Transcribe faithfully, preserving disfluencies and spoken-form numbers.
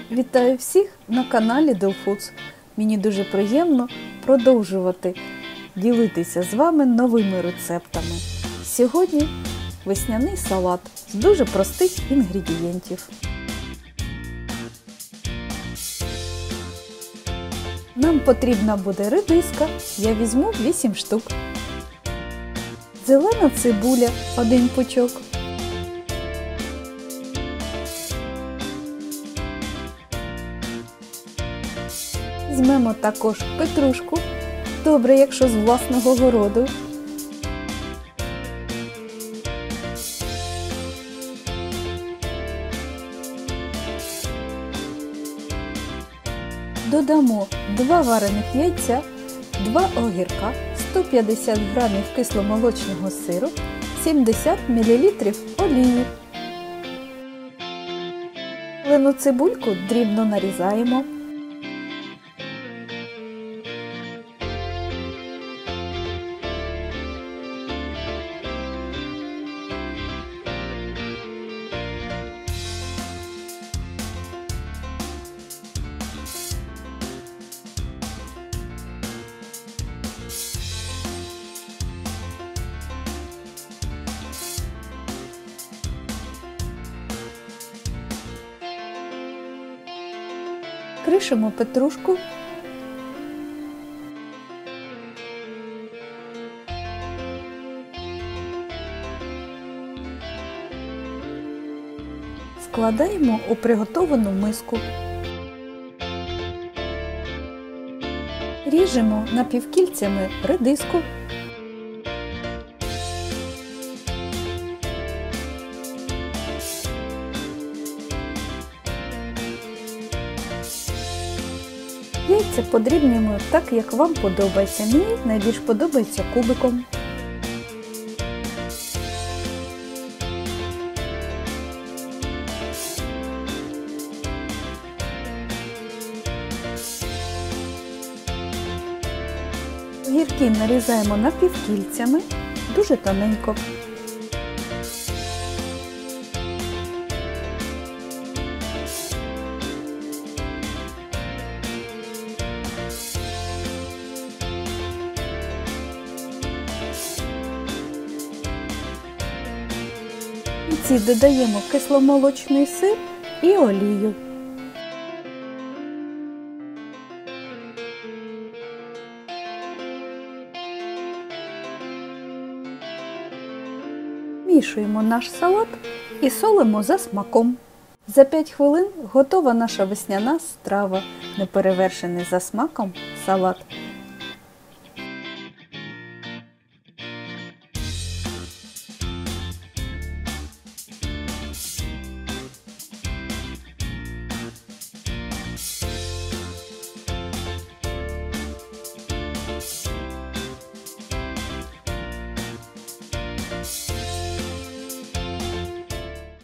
Вітаю всіх на каналі Делфудс. Мені дуже приємно продовжувати ділитися з вами новими рецептами. Сьогодні весняний салат з дуже простих інгредієнтів. Нам потрібна буде редиска, я візьму вісім штук. Зелена цибуля один пучок. Візьмемо також петрушку, добре, якщо з власного городу. Додамо два варених яйця, два огірка, сто п'ятдесят грамів кисломолочного сиру, сімдесят мілілітрів олії. Зелену цибульку дрібно нарізаємо. Кришимо петрушку. Складаємо у приготовану миску. Ріжемо напівкільцями редиску. Яйця подрібнюємо так, як вам подобається. Мені найбільш подобається кубиком. Огірки нарізаємо напівкільцями, дуже тоненько. В кінці додаємо кисломолочний сир і олію. Мішуємо наш салат і солимо за смаком. За п'ять хвилин готова наша весняна страва, неперевершений за смаком салат.